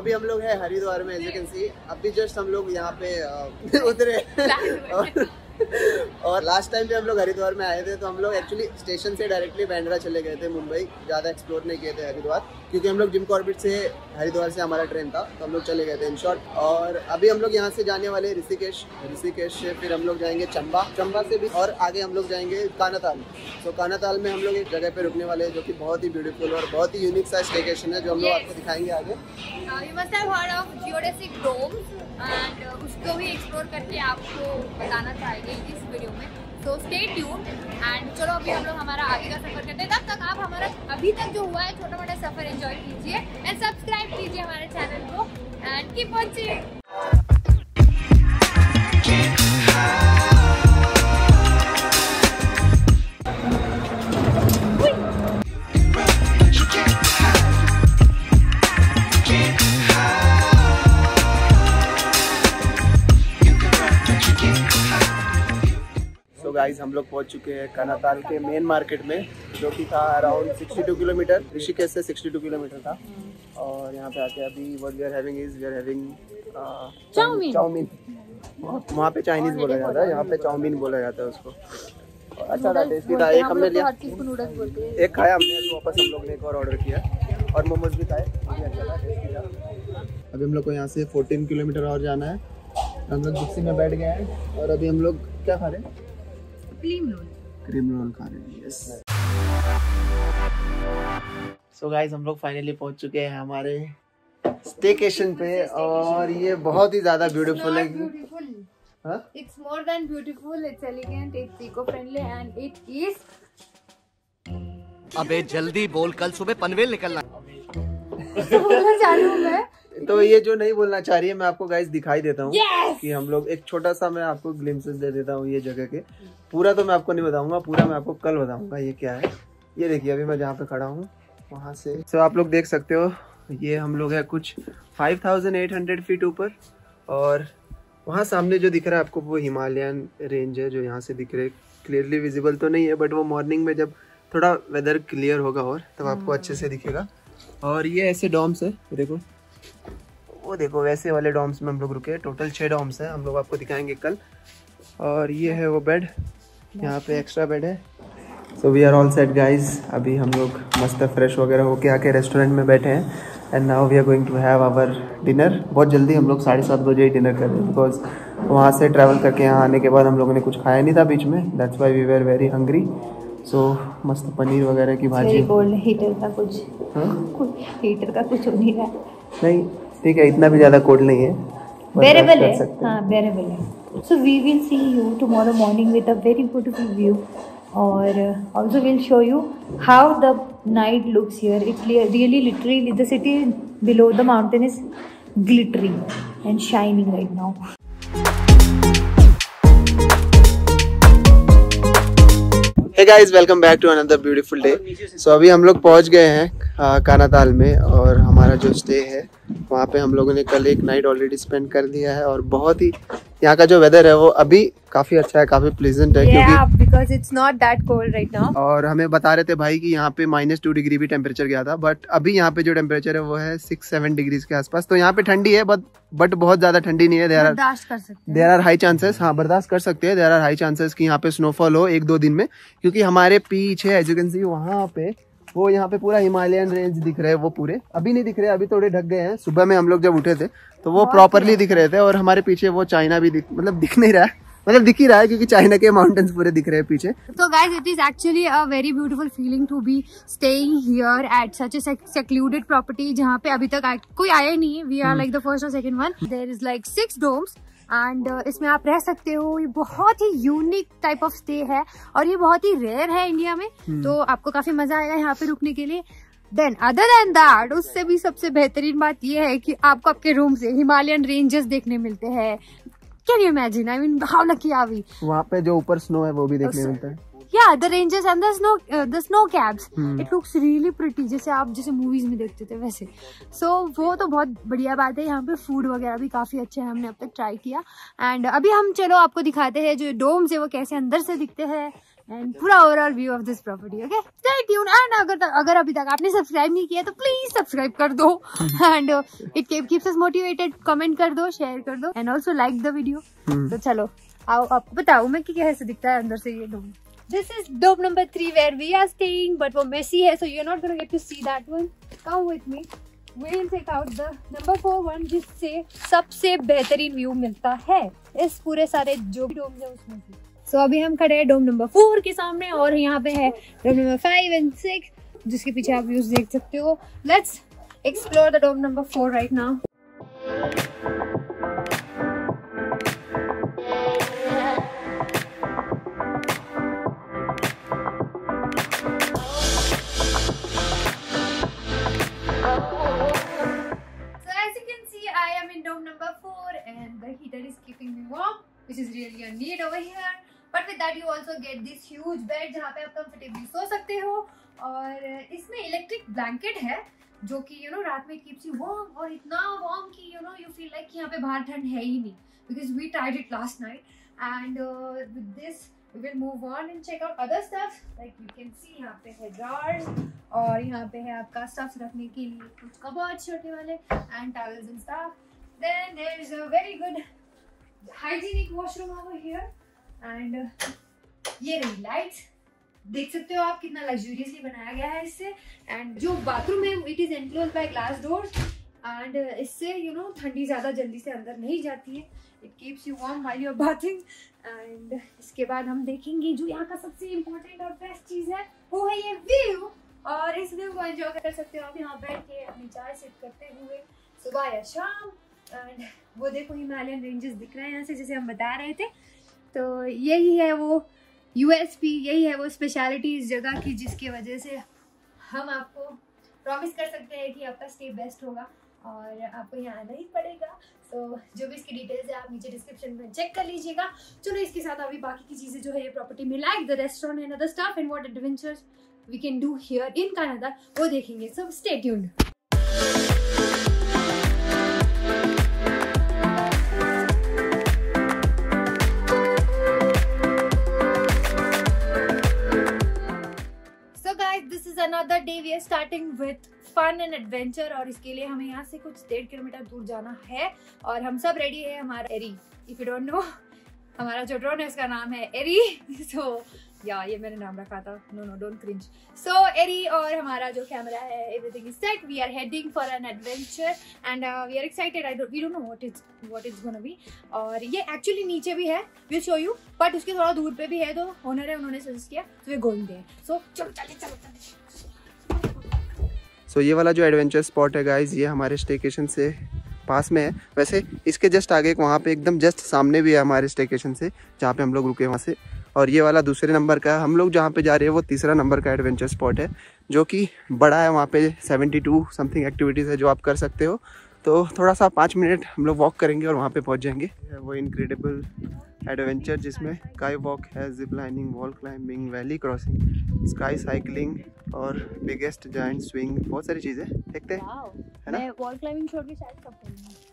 अभी हम लोग है हरिद्वार में, एज यू कैन सी। अभी जस्ट हम लोग यहाँ पे उतरे और लास्ट टाइम जब हम लोग हरिद्वार में आए थे तो हम लोग एक्चुअली स्टेशन से डायरेक्टली बांद्रा चले गए थे मुंबई, ज़्यादा एक्सप्लोर नहीं किए थे हरिद्वार, क्योंकि हम लोग जिम कॉर्बेट से हरिद्वार से हमारा ट्रेन था तो हम लोग चले गए थे इन शॉर्ट। और अभी हम लोग यहाँ से जाने वाले ऋषिकेश से फिर हम लोग जाएंगे चंबा से भी, और आगे हम लोग जाएंगे कानाताल। तो कानाताल में हम लोग एक जगह पे रुकने वाले हैं जो कि बहुत ही ब्यूटीफुल और बहुत ही यूनिक सा स्टेकेशन है जो हम लोग आपको दिखाएंगे आगे। You must have heard of geodesic domes and उसको भी एक्सप्लोर करके आपको बताना चाहेंगे इस वीडियो में। तो स्टे ट्यून्ड एंड चलो अभी हम लोग हमारा आगे का सफर करते हैं। तब तक आप हमारा अभी तक जो हुआ है छोटा मोटा सफर एंजॉय कीजिए एंड सब्सक्राइब कीजिए हमारे चैनल को एंड कीप वाचिंग। गाइस हम लोग पहुंच चुके हैं कानाताल के मेन मार्केट में, जो कि था अराउंड 62 किलोमीटर, ऋषिकेश से 62 किलोमीटर था। और यहाँ पे आके अभी what we are having chowmein. वहाँ पे चाइनीज बोला जाता है, यहाँ पे चाउमीन बोला जाता है उसको। अच्छा था, टेस्टी था। एक हमने लिया, एक खाया हमने, अभी वापस हम लोग ने एक और ऑर्डर किया और मोमोज भी खाए, अच्छा था, टेस्टी था। अभी हम लोग को यहाँ से 14 किलोमीटर और जाना है। हम लोग जिप्सी में बैठ गए हैं और अभी हम लोग क्या खा रहे हैं? क्रीम रोल खा रहे हैं। यस। सो गाइस हम लोग फाइनली पहुंच चुके हैं हमारे स्टेकेशन पे और ये बहुत ही ज्यादा ब्यूटीफुल है। It's more than beautiful, it's elegant, it's eco-friendly and it is। अबे जल्दी बोल, कल सुबह पनवेल निकलना। बोलना चाह रही हूँ मैं। तो ये जो नहीं बोलना चाह रही है मैं आपको गाइस दिखाई देता हूँ। yes! कि हम लोग एक छोटा सा, मैं आपको ग्लिम्पसेस दे देता हूँ ये जगह के। पूरा तो मैं आपको नहीं बताऊंगा, पूरा मैं आपको कल बताऊंगा ये क्या है। ये देखिए अभी मैं जहाँ पे खड़ा हूँ वहाँ से तो आप लोग देख सकते हो, ये हम लोग है कुछ 5800 फीट ऊपर, और वहाँ सामने जो दिख रहा है आपको वो हिमालयन रेंज है जो यहाँ से दिख रहे। क्लियरली विजिबल तो नहीं है बट वो मॉर्निंग में जब थोड़ा वेदर क्लियर होगा और तब आपको अच्छे से दिखेगा। और ये ऐसे डॉम्स है, देखो वो देखो वैसे वाले डॉम्स में हम लोग रुके। टोटल 6 डॉम्स हैं, हम लोग आपको दिखाएंगे कल। और ये है वो बेड, यहाँ पे एक्स्ट्रा बेड है। So we are all set guys. अभी हम लोग मस्त फ्रेश वगैरह होके आके रेस्टोरेंट में बैठे हैं and now we are going to have our dinner. बहुत जल्दी हम लोग 7:30 बजे ही डिनर कर रहे हैं, बिकॉज वहाँ से ट्रैवल करके यहाँ आने के बाद हम लोगों ने कुछ खाया नहीं था बीच में, that's why we were very hungry. So मस्त पनीर वगैरह की भाजी। हीटर का कुछ हो नहीं रहा। नहीं ठीक है, इतना भी ज़्यादा कोल्ड नहीं है, बेरेबल है। हाँ बेरेबल है। So we will see you tomorrow morning with a very beautiful view, और also will show you how the night looks here. It really literally the city below the mountain is glittering and shining right now. Hey guys, welcome back to another beautiful day. So अभी हम लोग पहुंच गए हैं कानाताल में, और हमारा जो स्टे है वहाँ पे हम लोगों ने कल एक नाइट ऑलरेडी स्पेंड कर दिया है। और बहुत ही यहाँ का जो वेदर है वो अभी काफी अच्छा है, काफी प्लीजेंट है, क्योंकि because it's not that cold right now. और हमें बता रहे थे भाई कि यहाँ पे -2 डिग्री भी टेम्परेचर गया था, बट अभी यहाँ पे जो टेम्परेचर है वो है 6-7 डिग्रीज के आसपास। तो यहाँ पे ठंडी है बट बहुत ज्यादा ठंडी नहीं है। देयर आर हाई चांसेस, हाँ बर्दाश्त कर सकते हैं। देयर आर हाई चांसेस कि यहाँ पे स्नोफॉल हो 1-2 दिन में, क्योंकि हमारे पीछे एज यू कैन सी वहाँ पे वो यहाँ पे पूरा हिमालयन रेंज दिख रहे हैं। वो पूरे अभी नहीं दिख रहे, अभी थोड़े ढक गए हैं। सुबह में हम लोग जब उठे थे तो वो प्रॉपरली दिख रहे थे, और हमारे पीछे वो चाइना भी दिख नहीं रहा है, मतलब दिख ही रहा है क्योंकि चाइना के माउंटेन्स पूरे दिख रहे हैं पीछे। So guys, it is actually a very beautiful feeling to be staying here at such a secluded property जहाँ पे अभी तक कोई आया ही नहीं है। We are like the first or second one. There is like 6 domes and इसमें आप रह सकते हो। ये बहुत ही यूनिक टाइप ऑफ स्टे है और ये बहुत ही रेयर है इंडिया में, तो आपको काफी मजा आएगा यहाँ पे रुकने के लिए। देन अदर देन दैट, उससे भी सबसे बेहतरीन बात ये है कि आपको आपके रूम से हिमालयन रेंजेस देखने मिलते हैं। Can you imagine? I mean how lucky are we? वहाँ पे जो ऊपर स्नो है वो भी देखने मिलता है। Yeah, the ranges and the snow cabs. It looks really pretty, जैसे मूवीज में देखते थे वैसे। So वो तो बहुत बढ़िया बात है। यहाँ पे फूड वगैरह भी काफी अच्छा है, हमने अब तक ट्राई किया। एंड अभी हम चलो आपको दिखाते हैं जो डोम्स है वो कैसे अंदर से दिखते हैं। एंड पूरा overall view of this property. Okay, stay tuned. And अगर अभी तक आपने सब्सक्राइब नहीं किया तो प्लीज सब्सक्राइब कर दो and it keeps us motivated. Comment कर दो, शेयर कर दो and also like the video. तो चलो आओ आपको बताऊं मैं कि कैसे दिखता है अंदर से ये dome. This is dome number 3 where we are staying, but वो मेसी है so you are not gonna get to see that one. Come with me, we will take out the number 4 one, जिससे सबसे बेहतरीन view मिलता है इस पूरे सारे जो भी डोम है उसमें से। सो अभी हम खड़े हैं डोम नंबर 4 के सामने और यहाँ पे है डोम नंबर 5 एंड 6 जिसके पीछे आप व्यूज देख सकते हो। Let's explore the dome number 4 right now. The heater is keeping me warm, which is really a need over here. But with that you also get this huge bed जहाँ पे आप comfortably सो सकते हो और इसमें इलेक्ट्रिक ब्लैंकेट है जो कि रात में keeps you warm और इतना warm कि you feel like यहाँ पे बाहर ठंड है ही नहीं, because we tried it last night and with this we will move on and check out other stuff. Like you can see यहाँ पे है drawers और यहाँ पे है आपका stuff रखने के लिए कुछ कबर्ड छोटे वाले and towels and stuff. Then there is a very good hygienic washroom over here and ये रही लाइट्स, देख सकते हो आप कितना लग्जूरियसली बनाया गया है इससे। एंड जो बाथरूम है it is enclosed by glass doors and इससे ठंडी ज्यादा जल्दी से अंदर नहीं जाती है। It keeps you warm while you are bathing. And इसके बाद हम देखेंगे जो यहाँ का सबसे इम्पोर्टेंट और बेस्ट चीज है वो है ये व्यू, और इस व्यू को एंजॉय कर सकते हो आप यहाँ बैठ के अपनी चाय सिप करते हुए सुबह या शाम। एंड वो देखो हिमालयन रेंजेस दिख रहे हैं यहाँ से जैसे हम बता रहे थे। तो यही है वो यूएसपी, यही है वो स्पेशलिटी इस जगह की जिसकी वजह से हम आपको प्रॉमिस कर सकते हैं कि आपका स्टे बेस्ट होगा और आपको यहाँ आना ही पड़ेगा। तो जो भी इसकी डिटेल्स है आप नीचे डिस्क्रिप्शन में चेक कर लीजिएगा। चलो इसके साथ अभी बाकी की चीज़ें जो है ये प्रॉपर्टी में like the restaurant and other stuff and what adventures we can do here in Canada वो देखेंगे। So stay tuned. Another day we are starting with fun and adventure और इसके लिए हमें यहाँ से कुछ 1.5 किलोमीटर दूर जाना है और हम सब रेडी है। हमारा Airy, if you don't know, हमारा जो ड्रोन है उसका नाम है एरी। सो ये मैंने नाम रखा था, no don't cringe. So Airy और हमारा जो कैमरा है everything is set. We are heading for an adventure and we are excited. We don't know what is gonna be. और ये एक्चुअली नीचे भी है, विल शो यू, बट उसके थोड़ा दूर पे भी है। तो ओनर है, उन्होंने सजेस्ट किया तो वी गोइंग देयर। सो चलो। सो ये वाला जो एडवेंचर स्पॉट है गाइज ये हमारे स्टेकेशन से पास में है। वैसे इसके जस्ट आगे वहाँ पे एकदम जस्ट सामने भी है हमारे स्टेकेशन से जहाँ पे हम लोग रुके वहाँ से। और ये वाला दूसरे नंबर का, हम लोग जहाँ पे जा रहे हैं वो तीसरा नंबर का एडवेंचर स्पॉट है जो कि बड़ा है। वहाँ पे 72 समथिंग एक्टिविटीज़ है जो आप कर सकते हो। तो थोड़ा सा 5 मिनट हम लोग वॉक करेंगे और वहाँ पे पहुँच जाएंगे। वो इनक्रेडिबल एडवेंचर जिसमें स्काई वॉक है, zip lining, wall climbing, valley crossing, sky cycling और बिगेस्ट जायंट स्विंग, बहुत सारी चीज़ें देखते हैं, है ना। वॉल क्लाइंबिंग छोड़ के शायद सब करूंगी।